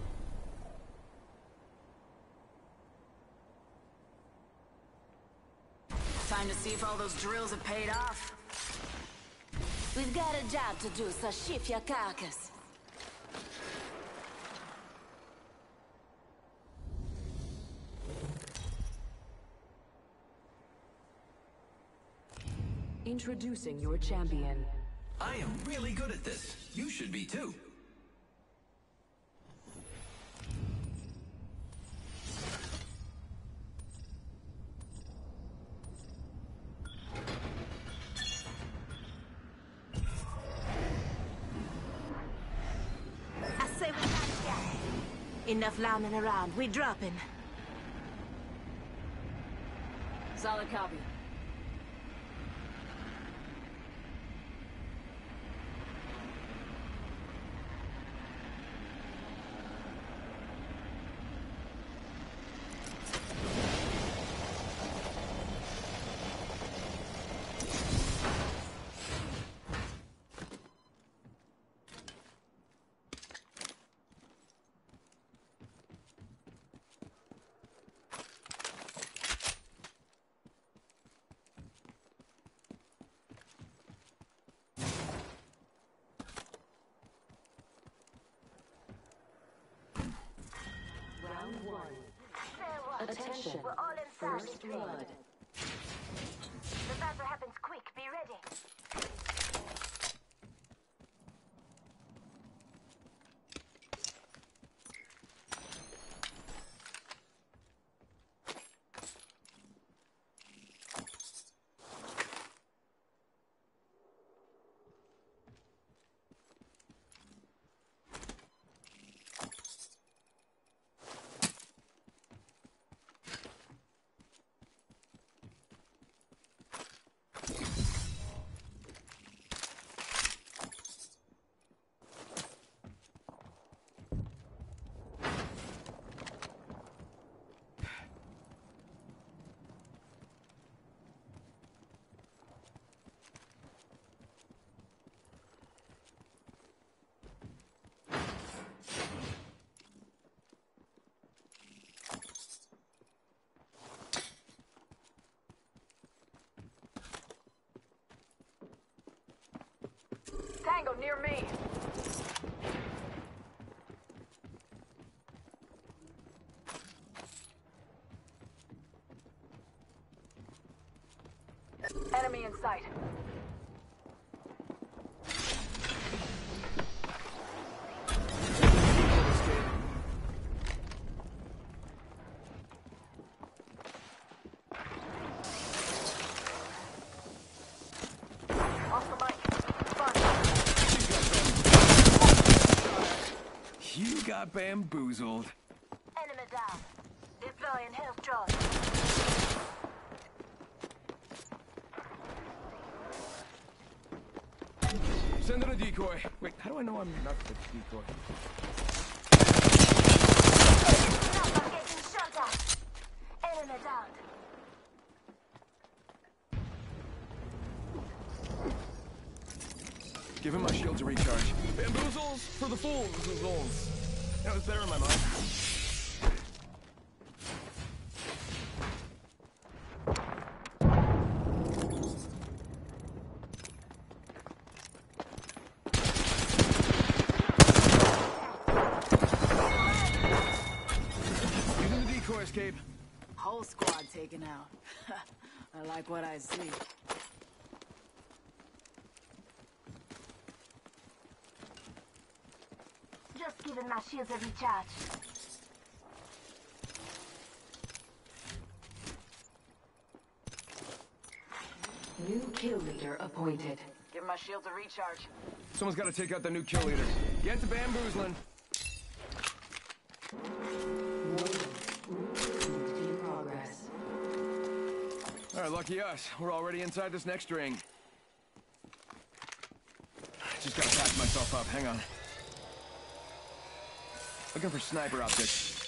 Time to see if all those drills have paid off. We've got a job to do, so shift your carcass. Introducing your champion. I am really good at this. You should be too. I say we got a guy. Enough lounging around. We dropping. Solid copy. Attention. We're all inside. First blood. The battle happens quick. Be ready. Tango near me. Enemy in sight. You got bamboozled. Enemy down. Deploying health drone. Send in a decoy. Wait, how do I know I'm not the decoy? I'm getting shot at. Enemy down. Give him my shield to recharge. Bamboozles for the fools. That was better in my mind. Using the decoy escape. Whole squad taken out. I like what I see. Just giving my shields a recharge. New kill leader appointed. Give my shields a recharge. Someone's got to take out the new kill leader. Get to bamboozling. In progress. All right, lucky us. We're already inside this next ring. Just gotta patch myself up. Hang on. Looking for sniper optics.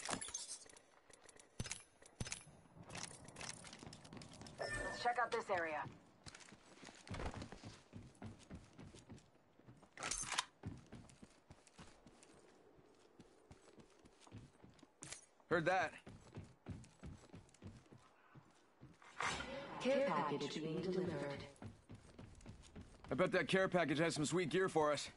Let's check out this area. Heard that. Care package being delivered. I bet that care package has some sweet gear for us.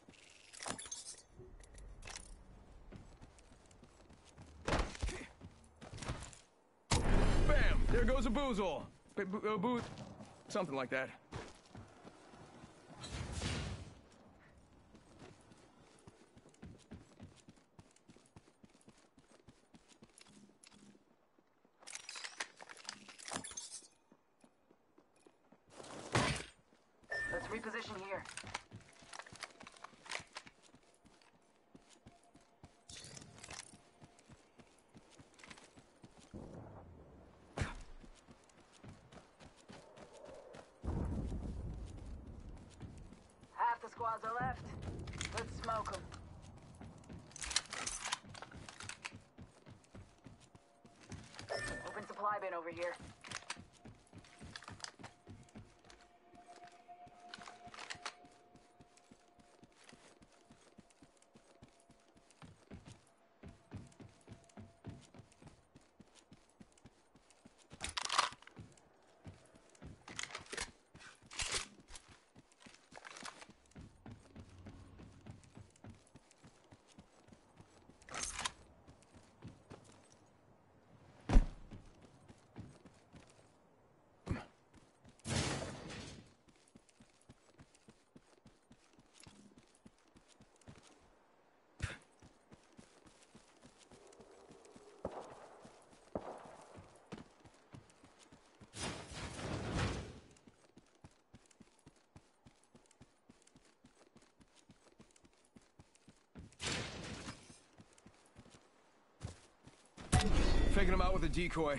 Bam! There goes a boozle. Booth. Something like that. Let's reposition here. Half the squads are left. Let's smoke them. Open supply bin over here. Faking him out with a decoy.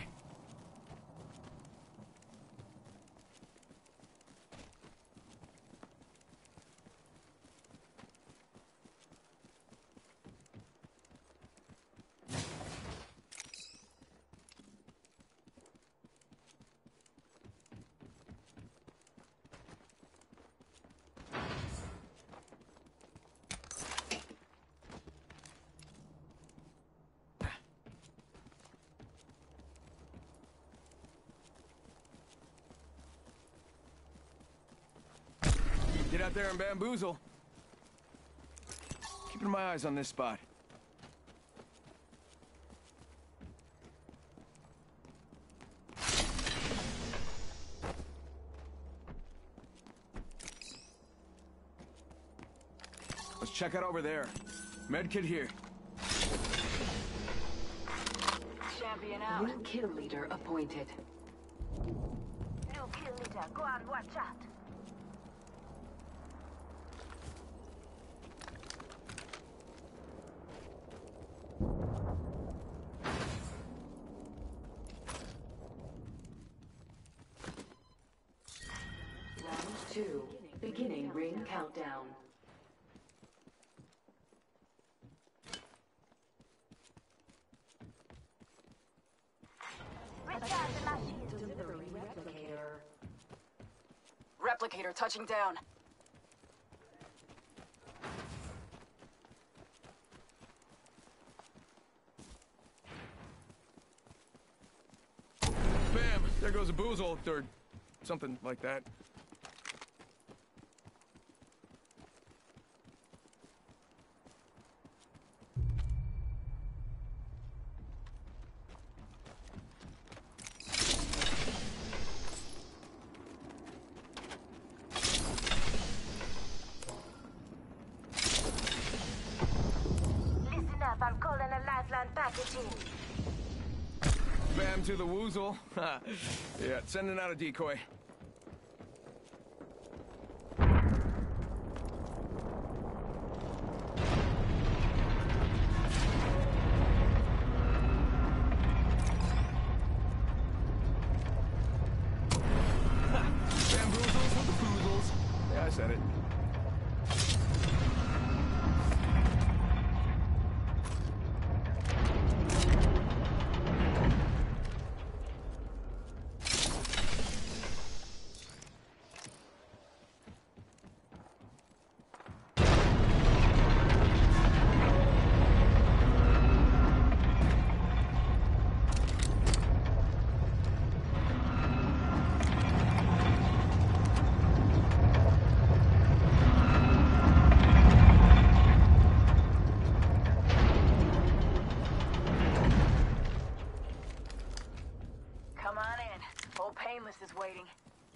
Get out there and bamboozle. Keeping my eyes on this spot. Let's check out over there. Medkit here. Champion out. New kill leader appointed. New kill leader, go on, watch out. Round 2. Beginning ring countdown. Delivery replicator. Replicator touching down. Bam! There goes a boozle, or something like that. Listen up, I'm calling a lifeline package in. Bam to the woozle. Yeah, sending out a decoy. Bamboozles with the foozles. Yeah, I said it. Come on in. Old Painless is waiting.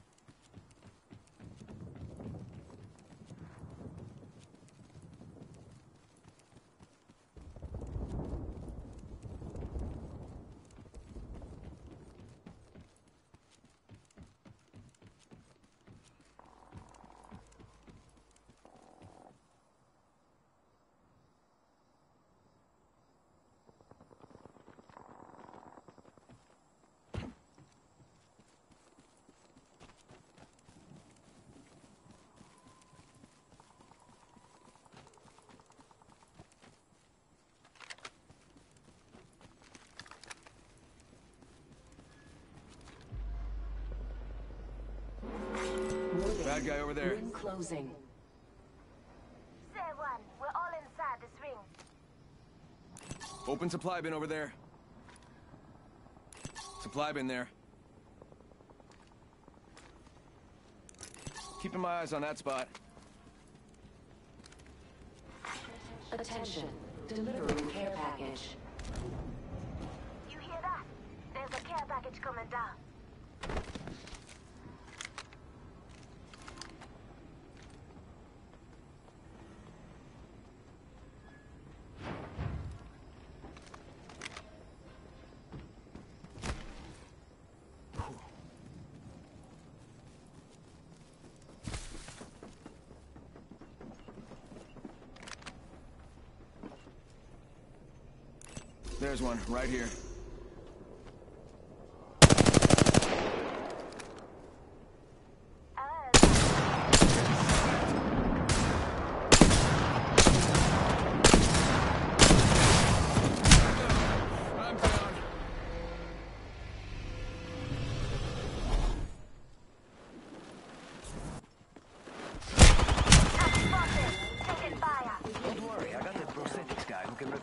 Bad guy over there. Ring closing. Say one, we're all inside this ring. Open supply bin over there. Supply bin there. Keeping my eyes on that spot. Attention. Delivering care package. You hear that? There's a care package coming down. There's one, right here.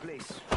place.